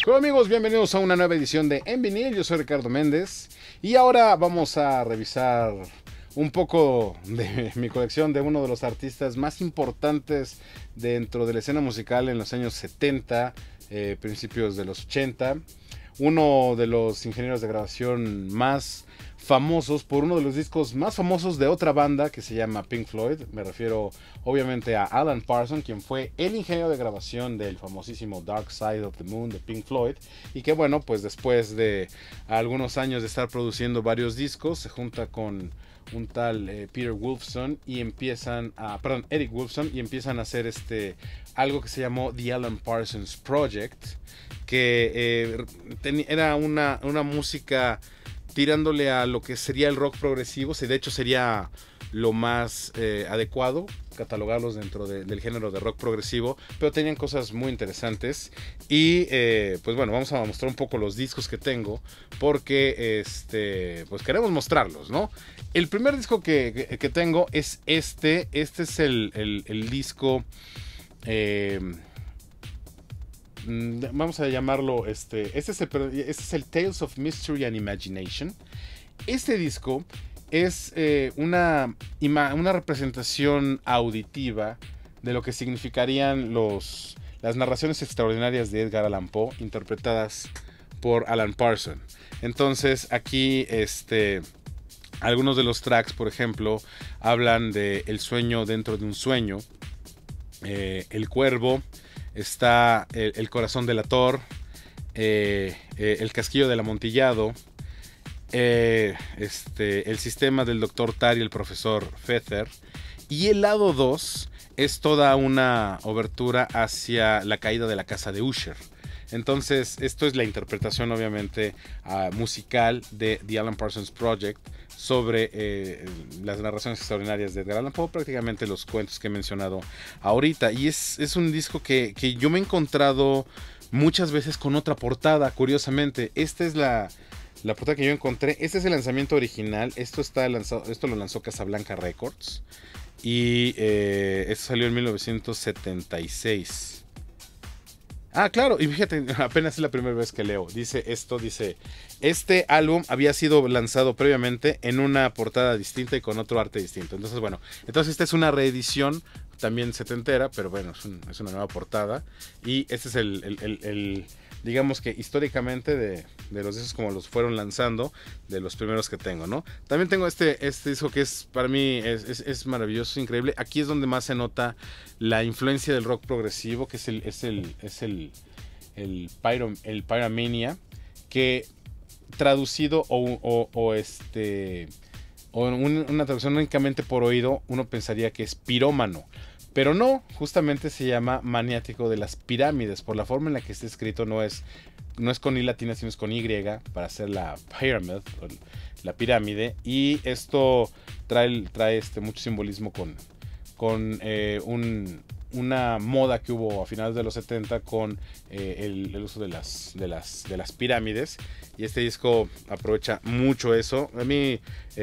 Hola amigos, bienvenidos a una nueva edición de En Vinil. Yo soy Ricardo Méndez y ahora vamos a revisar un poco de mi colección de uno de los artistas más importantes dentro de la escena musical en los años 70, principios de los 80. Uno de los ingenieros de grabación más famosos por uno de los discos más famosos de otra banda que se llama Pink Floyd. Me refiero obviamente a Alan Parsons, quien fue el ingeniero de grabación del famosísimo Dark Side of the Moon de Pink Floyd, y que bueno, pues después de algunos años de estar produciendo varios discos, se junta con un tal Peter Wolfson y Eric Wolfson, y empiezan a hacer algo que se llamó The Alan Parsons Project, que era una música tirándole a lo que sería el rock progresivo. De hecho sería lo más adecuado catalogarlos dentro del género de rock progresivo, pero tenían cosas muy interesantes. Y pues bueno, vamos a mostrar un poco los discos que tengo, porque pues queremos mostrarlos, ¿no? El primer disco que tengo es este es el disco, vamos a llamarlo, este es el Tales of Mystery and Imagination. Este disco es una representación auditiva de lo que significarían las narraciones extraordinarias de Edgar Allan Poe, interpretadas por Alan Parsons. Entonces aquí algunos de los tracks, por ejemplo, hablan de el sueño dentro de un sueño, el cuervo, está el corazón del Ator, el casquillo del amontillado, el sistema del Dr. Tar y el profesor Feather. Y el lado 2 es toda una obertura hacia la caída de la casa de Usher. Entonces esto es la interpretación obviamente musical de The Alan Parsons Project sobre las narraciones extraordinarias de Edgar Allan Poe, prácticamente los cuentos que he mencionado ahorita. Y es un disco que yo me he encontrado muchas veces con otra portada, curiosamente. Esta es la portada que yo encontré. Este es el lanzamiento original. Esto lo lanzó Casablanca Records, y esto salió en 1976. Ah, claro, y fíjate, apenas es la primera vez que leo. Dice, este álbum había sido lanzado previamente en una portada distinta y con otro arte distinto. Entonces, bueno, esta es una reedición también setentera, pero bueno, es una nueva portada. Y este es digamos que históricamente de los discos como los fueron lanzando, de los primeros que tengo, ¿no? También tengo este disco que para mí es maravilloso, es increíble. Aquí es donde más se nota la influencia del rock progresivo, que es el Pyromania, que traducido una traducción únicamente por oído, uno pensaría que es pirómano. Pero no, justamente se llama maniático de las pirámides, por la forma en la que está escrito. No es con I latina, sino es con Y, para hacer la pyramid, la pirámide. Y esto trae mucho simbolismo con una moda que hubo a finales de los 70 con el uso de las pirámides. Y este disco aprovecha mucho eso. A mí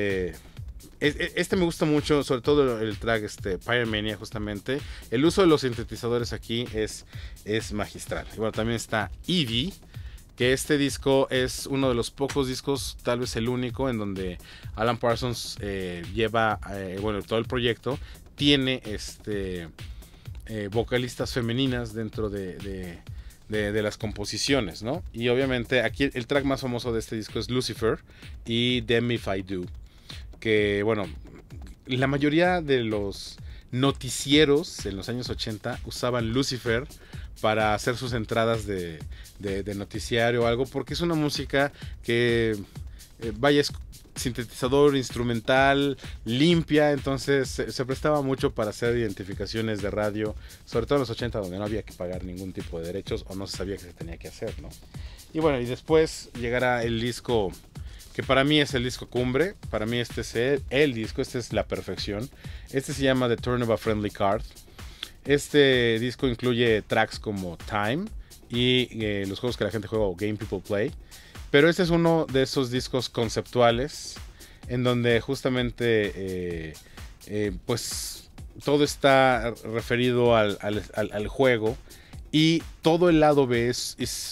me gusta mucho, sobre todo el track Pyromania, justamente. El uso de los sintetizadores aquí es magistral. Y bueno, también está Eevee, que este disco es uno de los pocos discos, tal vez el único, en donde Alan Parsons lleva, todo el proyecto tiene vocalistas femeninas dentro de las composiciones, ¿no? Y obviamente aquí el track más famoso de este disco es Lucifer y Damn If I Do, que bueno, la mayoría de los noticieros en los años 80 usaban Lucifer para hacer sus entradas de noticiario o algo, porque es una música que es sintetizador, instrumental, limpia. Entonces se prestaba mucho para hacer identificaciones de radio, sobre todo en los 80, donde no había que pagar ningún tipo de derechos o no se sabía que se tenía que hacer, ¿no? Y bueno, y después llegará el disco que para mí es el disco cumbre. Para mí este es el disco, esta es la perfección. Este se llama The Turn of a Friendly Card. Este disco incluye tracks como Time y los juegos que la gente juega o Game People Play. Pero este es uno de esos discos conceptuales en donde justamente pues todo está referido al juego. y todo el lado B es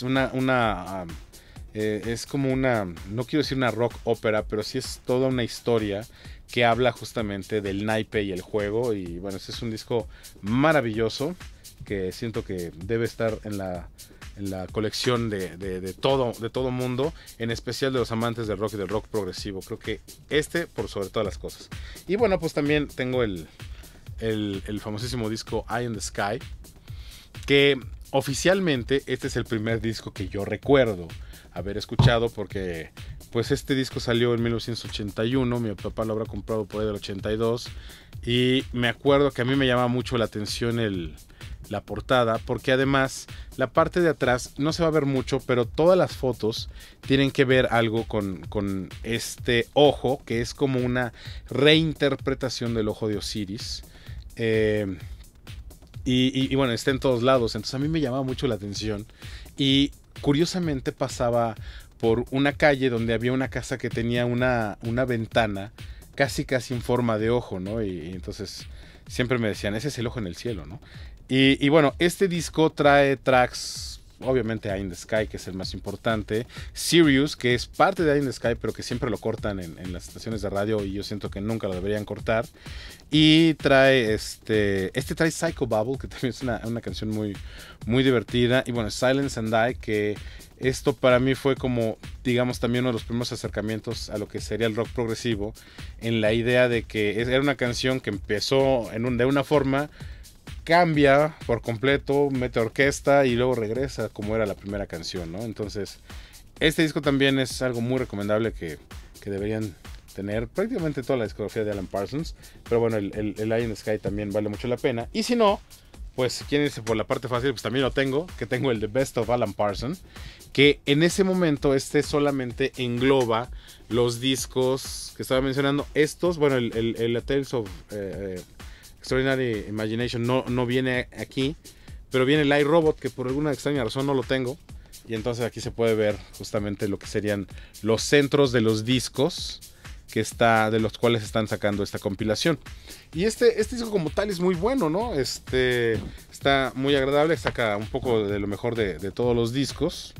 es como una, no quiero decir una rock ópera, pero sí es toda una historia que habla justamente del naipe y el juego. Y bueno, este es un disco maravilloso que siento que debe estar en la colección de todo mundo, en especial de los amantes del rock y del rock progresivo. Creo que este por sobre todas las cosas. Y bueno, pues también tengo el famosísimo disco Eye in the Sky, que oficialmente este es el primer disco que yo recuerdo haber escuchado, porque pues este disco salió en 1981, mi papá lo habrá comprado por ahí del 82, y me acuerdo que a mí me llamaba mucho la atención la portada, porque además la parte de atrás no se va a ver mucho, pero todas las fotos tienen que ver algo con este ojo, que es como una reinterpretación del ojo de Osiris. Y bueno, está en todos lados, entonces a mí me llamaba mucho la atención. Y curiosamente pasaba por una calle donde había una casa que tenía una ventana casi en forma de ojo, ¿no? Y entonces siempre me decían, ese es el ojo en el cielo, ¿no? Y bueno, este disco trae tracks, obviamente Eye in the Sky, que es el más importante, Sirius, que es parte de Eye in the Sky, pero que siempre lo cortan en las estaciones de radio, y yo siento que nunca lo deberían cortar. Y trae trae Psycho Bubble, que también es una canción muy divertida. Y bueno, Silence and Die, que esto para mí fue como, digamos, también uno de los primeros acercamientos a lo que sería el rock progresivo, en la idea de que era una canción que empezó de una forma, cambia por completo, mete orquesta y luego regresa como era la primera canción, ¿no? Entonces, este disco también es algo muy recomendable que deberían tener prácticamente toda la discografía de Alan Parsons. Pero bueno, el Eye in the Sky también vale mucho la pena. Y si no, pues si quieren irse por la parte fácil, pues también lo tengo, que tengo el The Best of Alan Parsons, que en ese momento solamente engloba los discos que estaba mencionando. Estos, bueno, el Tales of Extraordinary Imagination no viene aquí, pero viene el iRobot, que por alguna extraña razón no lo tengo. Y entonces aquí se puede ver justamente lo que serían los centros de los discos de los cuales están sacando esta compilación. Y este disco como tal es muy bueno, ¿no? Está muy agradable, saca un poco de lo mejor de todos los discos.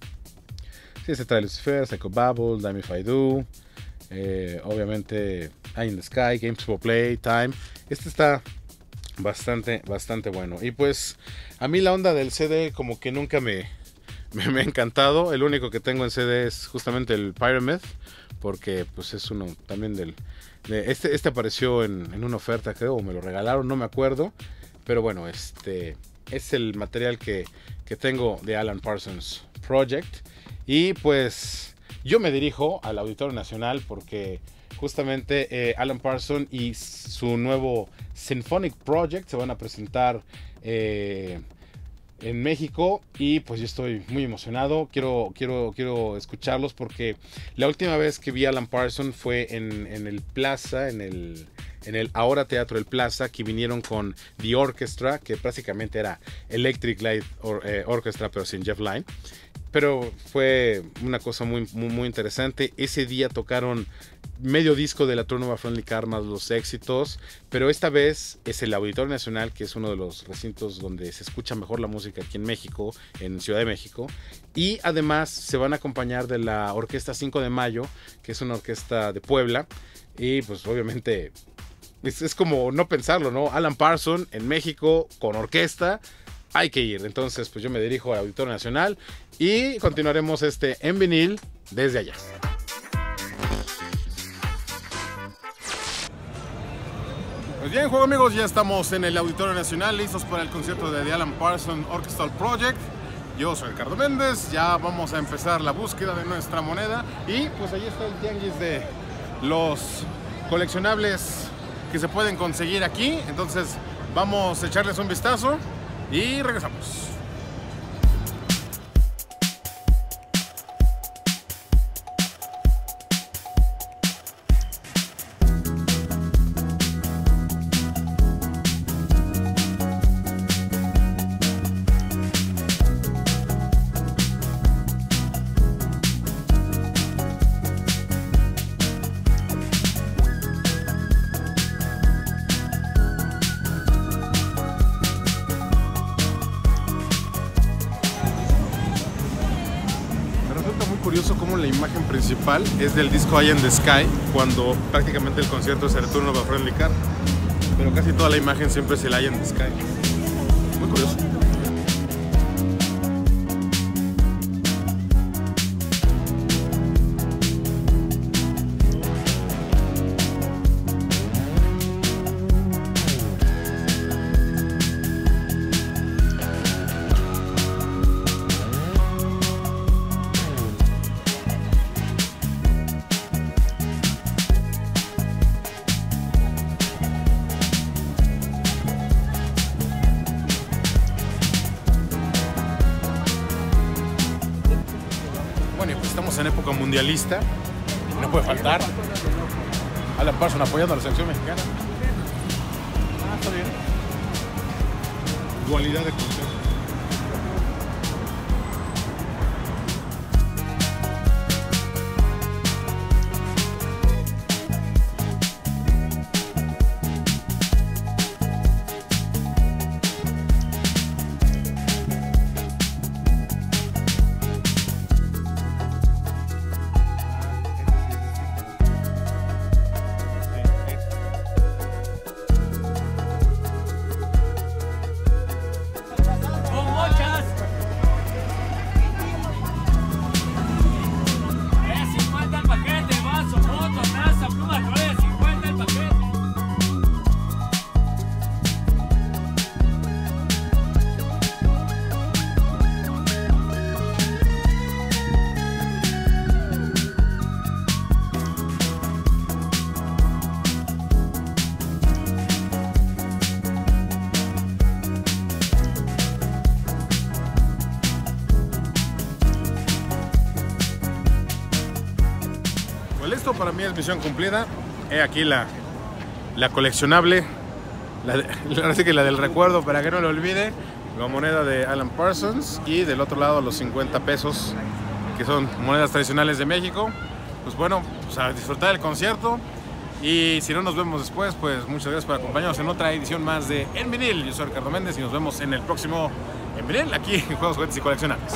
Sí, se trae Lucifer, Psycho Bubble, Damn If I Do, obviamente Eye in the Sky, Games for Play, Time. Está bastante bueno. Y pues a mí la onda del CD como que nunca me ha encantado. El único que tengo en CD es justamente el Pyramid, porque pues es uno también este apareció en una oferta, creo, o me lo regalaron, no me acuerdo. Pero bueno, es el material que tengo de Alan Parsons Project. Y pues yo me dirijo al Auditorio Nacional porque justamente Alan Parsons y su nuevo Symphonic Project se van a presentar en México, y pues yo estoy muy emocionado. Quiero escucharlos, porque la última vez que vi a Alan Parsons fue en el Plaza, en el ahora Teatro del Plaza, que vinieron con The Orchestra, que prácticamente era Electric Light Orchestra, pero sin Jeff Lynne. Pero fue una cosa muy interesante. Ese día tocaron medio disco de la Turn of a Friendly Karma, los éxitos, pero esta vez es el Auditorio Nacional, que es uno de los recintos donde se escucha mejor la música aquí en México, en Ciudad de México. Y además se van a acompañar de la Orquesta 5 de Mayo, que es una orquesta de Puebla. Y pues obviamente es como no pensarlo, ¿no? Alan Parsons en México con orquesta, hay que ir. Entonces pues yo me dirijo al Auditorio Nacional y continuaremos en vinil desde allá. Pues bien, juego amigos, ya estamos en el Auditorio Nacional, listos para el concierto de The Alan Parsons Orchestral Project. Yo soy Ricardo Méndez, ya vamos a empezar la búsqueda de nuestra moneda. Y pues ahí está el tianguis de los coleccionables que se pueden conseguir aquí. Entonces vamos a echarles un vistazo y regresamos. curioso cómo la imagen principal es del disco Eye in the Sky, cuando prácticamente el concierto es el Return of a Friendly Car, pero casi toda la imagen siempre es el Eye in the Sky. Muy curioso. Bueno, y pues estamos en época mundialista, no puede faltar Alan Parsons apoyando a la selección mexicana. Está bien. Dualidad de concierto. Pues esto para mí es misión cumplida. He aquí la coleccionable, ahora sí que la del recuerdo para que no lo olvide, la moneda de Alan Parsons, y del otro lado los 50 pesos que son monedas tradicionales de México. Pues bueno, pues a disfrutar del concierto, y si no nos vemos después, pues muchas gracias por acompañarnos en otra edición más de En Vinil. Yo soy Ricardo Méndez y nos vemos en el próximo En Vinil, aquí en Juegos, Juguetes y Coleccionables.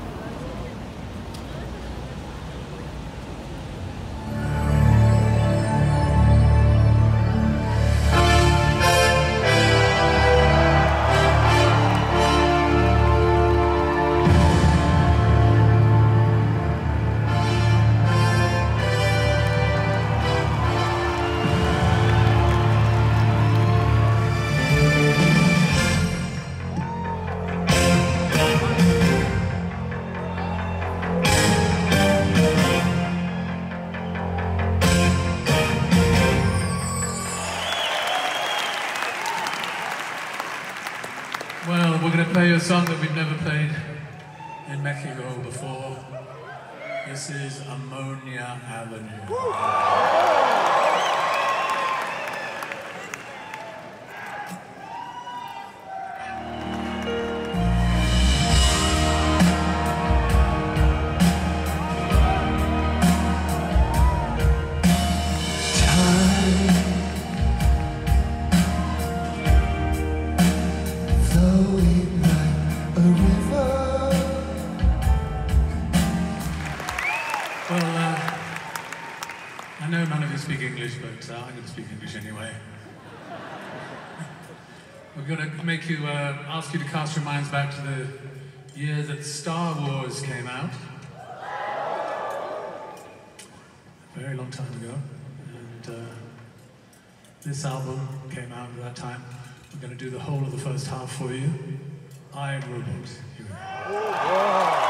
Well, we're going to play a song that we've never played in Mexico before. This is Ammonia Avenue. I know none of you speak English, but I'm going to speak English anyway. We're going to make you, ask you to cast your minds back to the year that Star Wars came out. A very long time ago. And this album came out at that time. We're going to do the whole of the first half for you. I Am Robot. Here we go.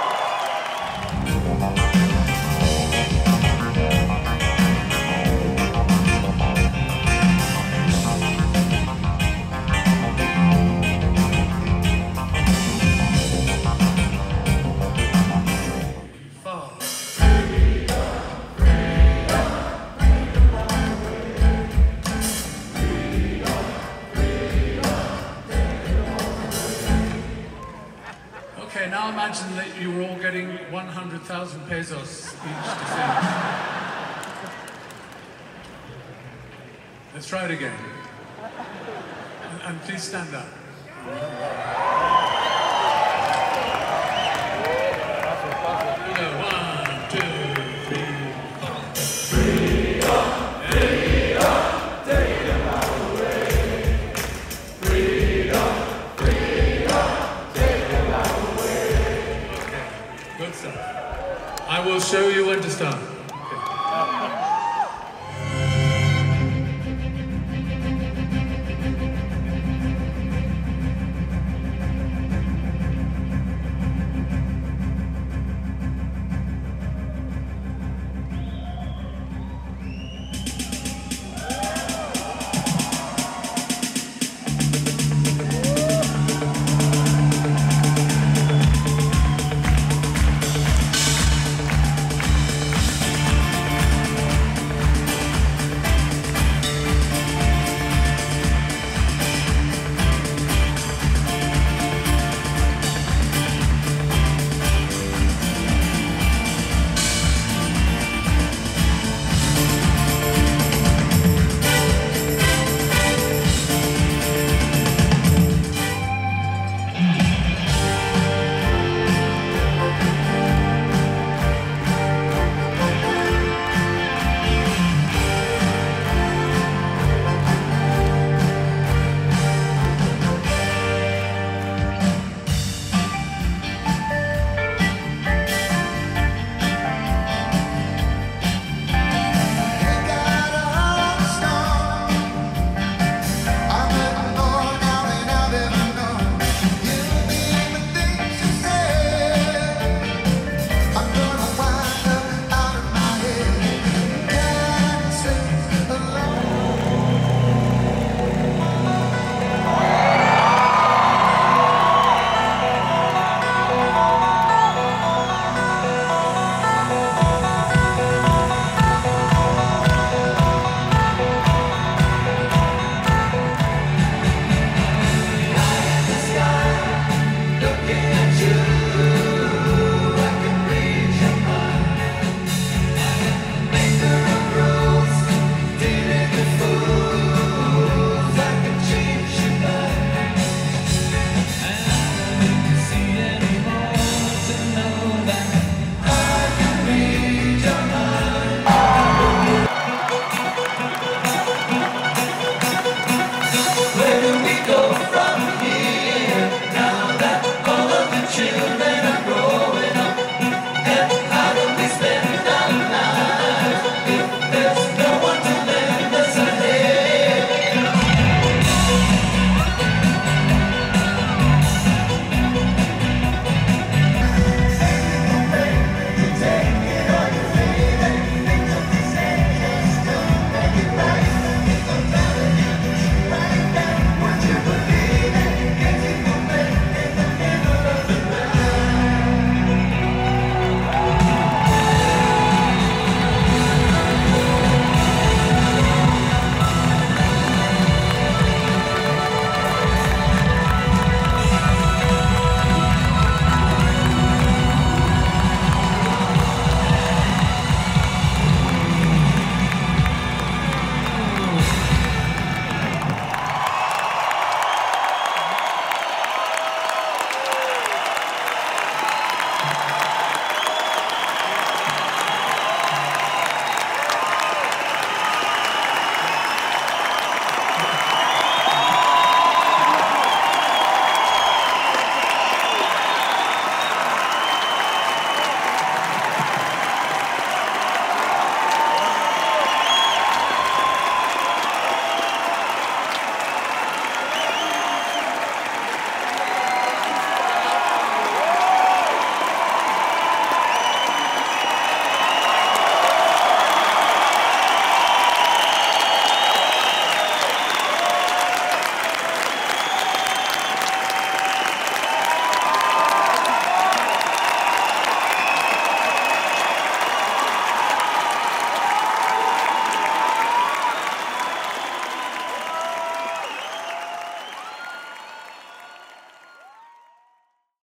Okay, now imagine that you were all getting 100,000 pesos each to sing. Let's try it again. And please stand up. Go, 1, 2, will show you when to start.